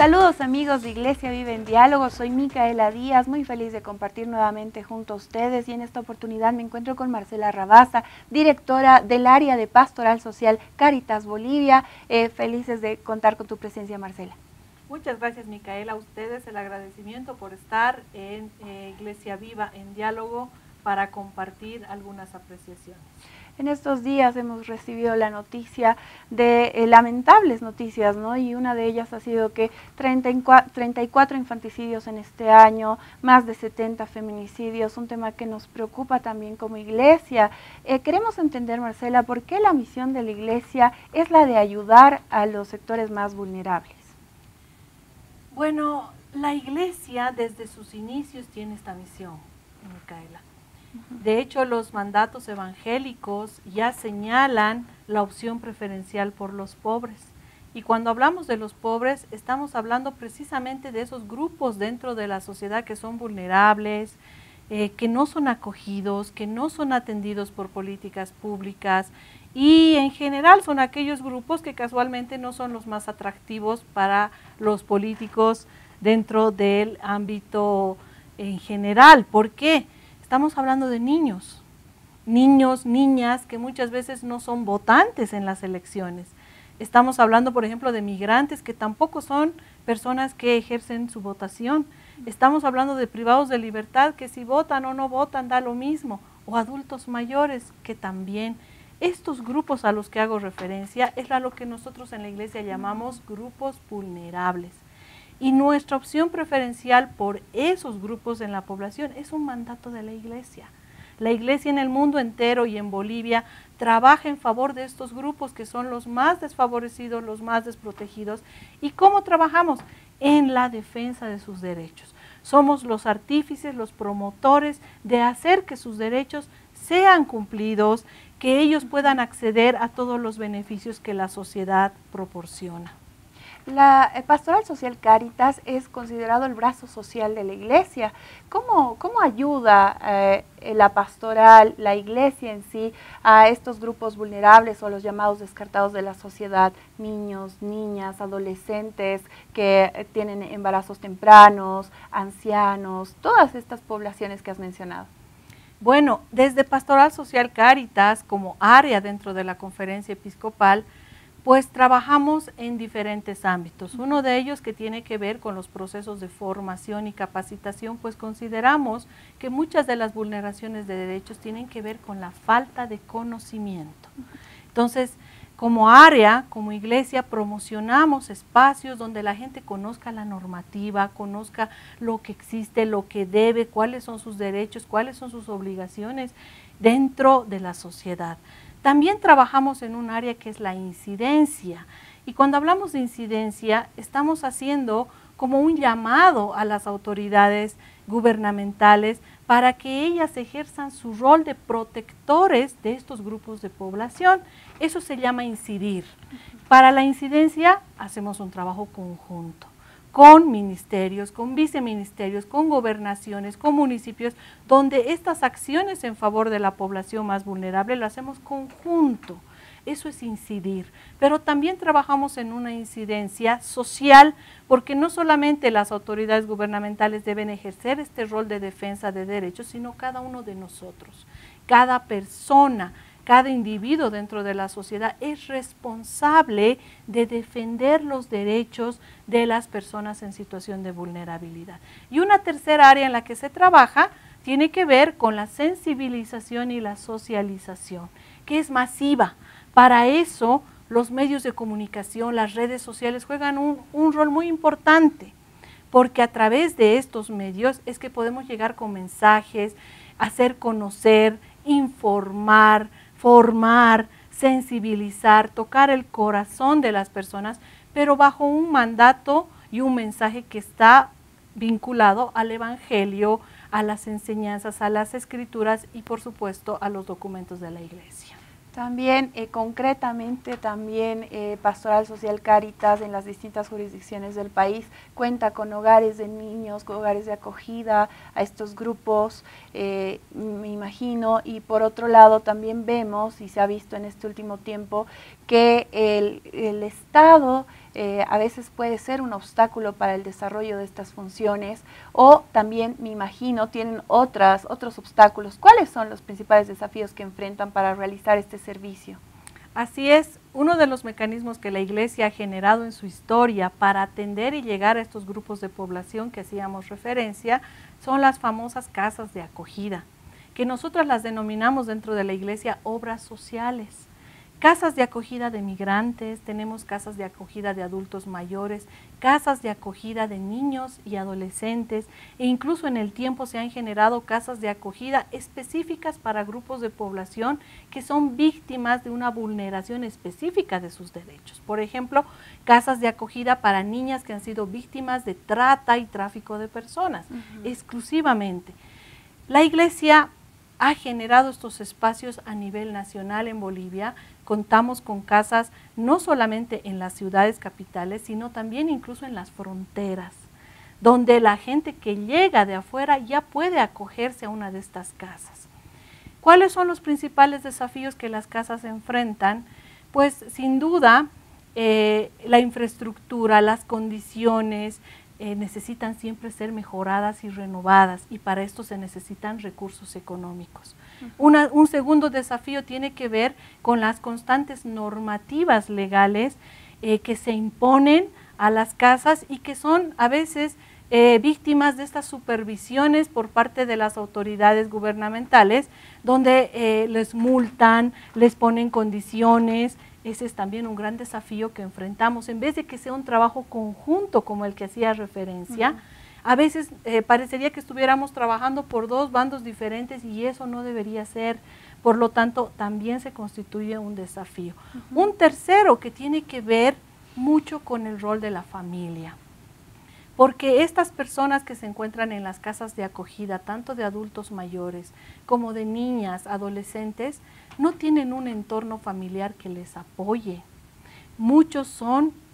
Saludos amigos de Iglesia Vive en Diálogo, soy Micaela Díaz, muy feliz de compartir nuevamente junto a ustedes y en esta oportunidad me encuentro con Marcela Rabasa, directora del área de Pastoral Social Cáritas Bolivia. Felices de contar con tu presencia, Marcela. Muchas gracias, Micaela, a ustedes el agradecimiento por estar en Iglesia Viva en Diálogo para compartir algunas apreciaciones. En estos días hemos recibido la noticia de lamentables noticias, ¿no? Y una de ellas ha sido que 34 infanticidios en este año, más de 70 feminicidios, un tema que nos preocupa también como iglesia. Queremos entender, Marcela, por qué la misión de la iglesia es la de ayudar a los sectores más vulnerables. Bueno, la iglesia desde sus inicios tiene esta misión, Micaela. De hecho, los mandatos evangélicos ya señalan la opción preferencial por los pobres. Y cuando hablamos de los pobres, estamos hablando precisamente de esos grupos dentro de la sociedad que son vulnerables, que no son acogidos, que no son atendidos por políticas públicas y en general son aquellos grupos que casualmente no son los más atractivos para los políticos dentro del ámbito en general. ¿Por qué? Estamos hablando de niños, niñas que muchas veces no son votantes en las elecciones. Estamos hablando, por ejemplo, de migrantes que tampoco son personas que ejercen su votación. Estamos hablando de privados de libertad que si votan o no votan da lo mismo. O adultos mayores que también. Estos grupos a los que hago referencia es a lo que nosotros en la iglesia llamamos grupos vulnerables. Y nuestra opción preferencial por esos grupos en la población es un mandato de la iglesia. La iglesia en el mundo entero y en Bolivia trabaja en favor de estos grupos que son los más desfavorecidos, los más desprotegidos. ¿Y cómo trabajamos? En la defensa de sus derechos. Somos los artífices, los promotores de hacer que sus derechos sean cumplidos, que ellos puedan acceder a todos los beneficios que la sociedad proporciona. La Pastoral Social Cáritas es considerado el brazo social de la iglesia. ¿Cómo ayuda la pastoral, la iglesia en sí, a estos grupos vulnerables o los llamados descartados de la sociedad? Niños, niñas, adolescentes que tienen embarazos tempranos, ancianos, todas estas poblaciones que has mencionado. Bueno, desde Pastoral Social Cáritas, como área dentro de la Conferencia Episcopal, pues trabajamos en diferentes ámbitos. Uno de ellos que tiene que ver con los procesos de formación y capacitación, pues consideramos que muchas de las vulneraciones de derechos tienen que ver con la falta de conocimiento. Entonces, como área, como iglesia, promocionamos espacios donde la gente conozca la normativa, conozca lo que existe, lo que debe, cuáles son sus derechos, cuáles son sus obligaciones dentro de la sociedad. También trabajamos en un área que es la incidencia. Y cuando hablamos de incidencia, estamos haciendo como un llamado a las autoridades gubernamentales para que ellas ejerzan su rol de protectores de estos grupos de población. Eso se llama incidir. Para la incidencia hacemos un trabajo conjunto con ministerios, con viceministerios, con gobernaciones, con municipios, donde estas acciones en favor de la población más vulnerable lo hacemos conjunto. Eso es incidir, pero también trabajamos en una incidencia social, porque no solamente las autoridades gubernamentales deben ejercer este rol de defensa de derechos, sino cada uno de nosotros, cada persona, cada individuo dentro de la sociedad es responsable de defender los derechos de las personas en situación de vulnerabilidad. Y una tercera área en la que se trabaja tiene que ver con la sensibilización y la socialización, que es masiva. Para eso, los medios de comunicación, las redes sociales juegan un rol muy importante, porque a través de estos medios es que podemos llegar con mensajes, hacer conocer, informar, formar, sensibilizar, tocar el corazón de las personas, pero bajo un mandato y un mensaje que está vinculado al Evangelio, a las enseñanzas, a las escrituras y por supuesto a los documentos de la iglesia. También, concretamente, Pastoral Social Cáritas en las distintas jurisdicciones del país cuenta con hogares de niños, con hogares de acogida a estos grupos, me imagino, y por otro lado también vemos, y se ha visto en este último tiempo, que el Estado a veces puede ser un obstáculo para el desarrollo de estas funciones, o también, me imagino, tienen otros obstáculos. ¿Cuáles son los principales desafíos que enfrentan para realizar este servicio? Así es, uno de los mecanismos que la Iglesia ha generado en su historia para atender y llegar a estos grupos de población que hacíamos referencia son las famosas casas de acogida, que nosotras las denominamos dentro de la Iglesia obras sociales. Casas de acogida de migrantes, tenemos casas de acogida de adultos mayores, casas de acogida de niños y adolescentes, e incluso en el tiempo se han generado casas de acogida específicas para grupos de población que son víctimas de una vulneración específica de sus derechos. Por ejemplo, casas de acogida para niñas que han sido víctimas de trata y tráfico de personas, exclusivamente. La Iglesia ha generado estos espacios a nivel nacional en Bolivia. Contamos con casas no solamente en las ciudades capitales, sino también incluso en las fronteras, donde la gente que llega de afuera ya puede acogerse a una de estas casas. ¿Cuáles son los principales desafíos que las casas enfrentan? Pues sin duda la infraestructura, las condiciones, necesitan siempre ser mejoradas y renovadas, y para esto se necesitan recursos económicos. Un segundo desafío tiene que ver con las constantes normativas legales que se imponen a las casas y que son a veces víctimas de estas supervisiones por parte de las autoridades gubernamentales, donde les multan, les ponen condiciones. Ese es también un gran desafío que enfrentamos. En vez de que sea un trabajo conjunto como el que hacía referencia, a veces parecería que estuviéramos trabajando por dos bandos diferentes, y eso no debería ser. Por lo tanto, también se constituye un desafío. Un tercero que tiene que ver mucho con el rol de la familia, porque estas personas que se encuentran en las casas de acogida, tanto de adultos mayores como de niñas, adolescentes, no tienen un entorno familiar que les apoye. Muchos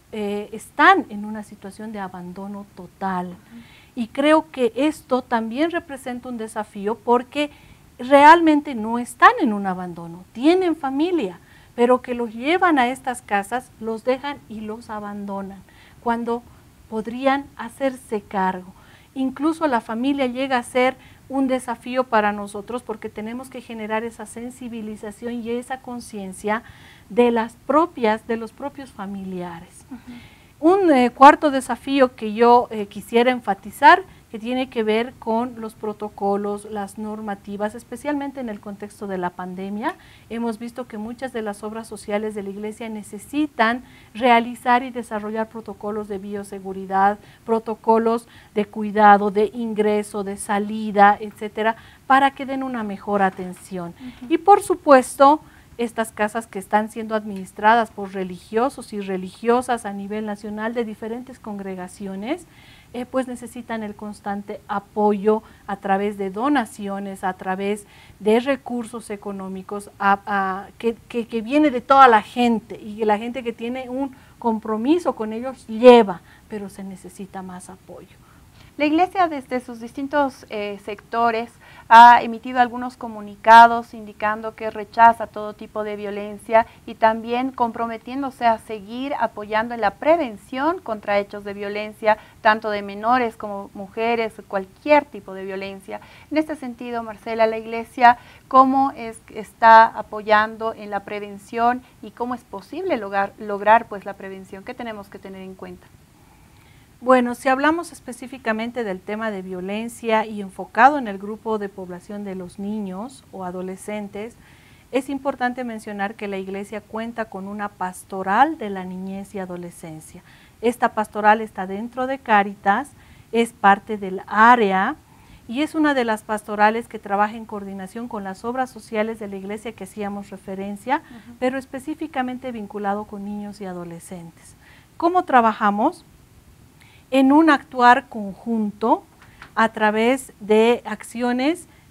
están en una situación de abandono total. Y creo que esto también representa un desafío, porque realmente no están en un abandono, tienen familia, pero que los llevan a estas casas, los dejan y los abandonan, cuando podrían hacerse cargo. Incluso la familia llega a ser un desafío para nosotros, porque tenemos que generar esa sensibilización y esa conciencia de los propios familiares. Un cuarto desafío que yo quisiera enfatizar, que tiene que ver con los protocolos, las normativas, especialmente en el contexto de la pandemia. Hemos visto que muchas de las obras sociales de la Iglesia necesitan realizar y desarrollar protocolos de bioseguridad, protocolos de cuidado, de ingreso, de salida, etcétera, para que den una mejor atención. Y por supuesto, estas casas que están siendo administradas por religiosos y religiosas a nivel nacional de diferentes congregaciones, pues necesitan el constante apoyo a través de donaciones, a través de recursos económicos que viene de toda la gente, y que la gente que tiene un compromiso con ellos lleva, pero se necesita más apoyo. La Iglesia, desde sus distintos sectores, ha emitido algunos comunicados indicando que rechaza todo tipo de violencia, y también comprometiéndose a seguir apoyando en la prevención contra hechos de violencia, tanto de menores como mujeres, cualquier tipo de violencia. En este sentido, Marcela, la Iglesia, ¿cómo está apoyando en la prevención, y cómo es posible lograr pues la prevención? ¿Qué tenemos que tener en cuenta? Bueno, si hablamos específicamente del tema de violencia y enfocado en el grupo de población de los niños o adolescentes, es importante mencionar que la Iglesia cuenta con una pastoral de la niñez y adolescencia. Esta pastoral está dentro de Cáritas, es parte del área, y es una de las pastorales que trabaja en coordinación con las obras sociales de la Iglesia que hacíamos referencia, pero específicamente vinculado con niños y adolescentes. ¿Cómo trabajamos? En un actuar conjunto a través de acciones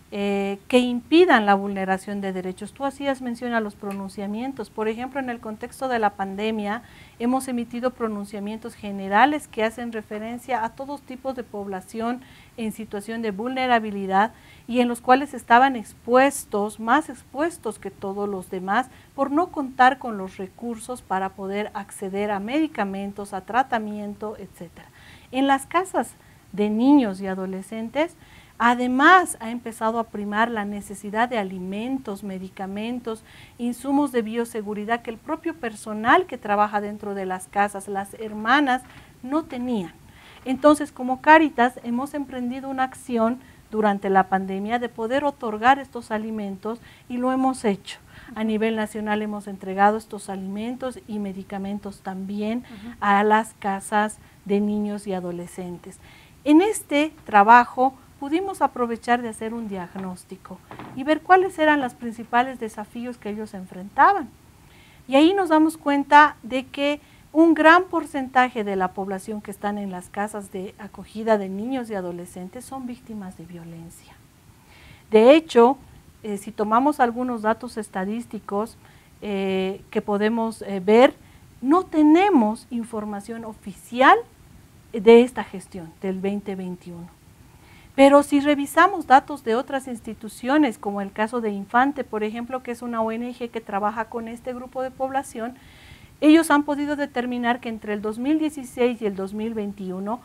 que impidan la vulneración de derechos. Tú hacías mención a los pronunciamientos. Por ejemplo, en el contexto de la pandemia, hemos emitido pronunciamientos generales que hacen referencia a todos tipos de población en situación de vulnerabilidad y en los cuales estaban expuestos, más expuestos que todos los demás, por no contar con los recursos para poder acceder a medicamentos, a tratamiento, etc. En las casas de niños y adolescentes, además, ha empezado a primar la necesidad de alimentos, medicamentos, insumos de bioseguridad que el propio personal que trabaja dentro de las casas, las hermanas, no tenían. Entonces, como Cáritas, hemos emprendido una acción durante la pandemia de poder otorgar estos alimentos y lo hemos hecho. A nivel nacional hemos entregado estos alimentos y medicamentos también a las casas de niños y adolescentes. En este trabajo, pudimos aprovechar de hacer un diagnóstico y ver cuáles eran los principales desafíos que ellos enfrentaban. Y ahí nos damos cuenta de que un gran porcentaje de la población que están en las casas de acogida de niños y adolescentes son víctimas de violencia. De hecho, si tomamos algunos datos estadísticos que podemos ver, no tenemos información oficial de esta gestión del 2021. Pero si revisamos datos de otras instituciones, como el caso de Infante, por ejemplo, que es una ONG que trabaja con este grupo de población, ellos han podido determinar que entre el 2016 y el 2021,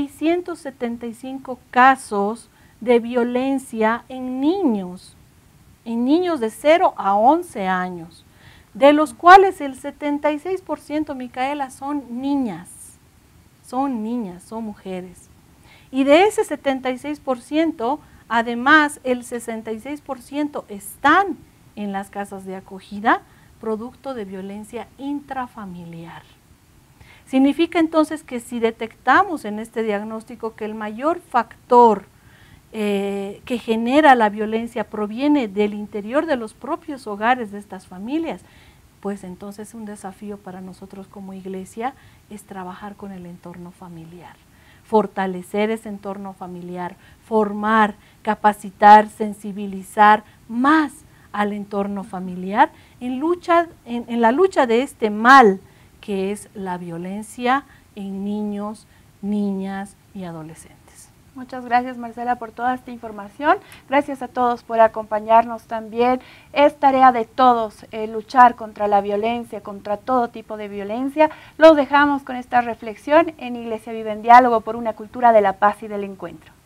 675 casos de violencia en niños de 0 a 11 años, de los cuales el 76%, Micaela, son niñas, son mujeres. Y de ese 76%, además el 66% están en las casas de acogida, producto de violencia intrafamiliar. Significa entonces que si detectamos en este diagnóstico que el mayor factor que genera la violencia proviene del interior de los propios hogares de estas familias, pues entonces un desafío para nosotros como iglesia es trabajar con el entorno familiar. Fortalecer ese entorno familiar, formar, capacitar, sensibilizar más al entorno familiar en la lucha de este mal que es la violencia en niños, niñas y adolescentes. Muchas gracias, Marcela, por toda esta información. Gracias a todos por acompañarnos también. Es tarea de todos luchar contra la violencia, contra todo tipo de violencia. Los dejamos con esta reflexión en Iglesia Vive en Diálogo por una cultura de la paz y del encuentro.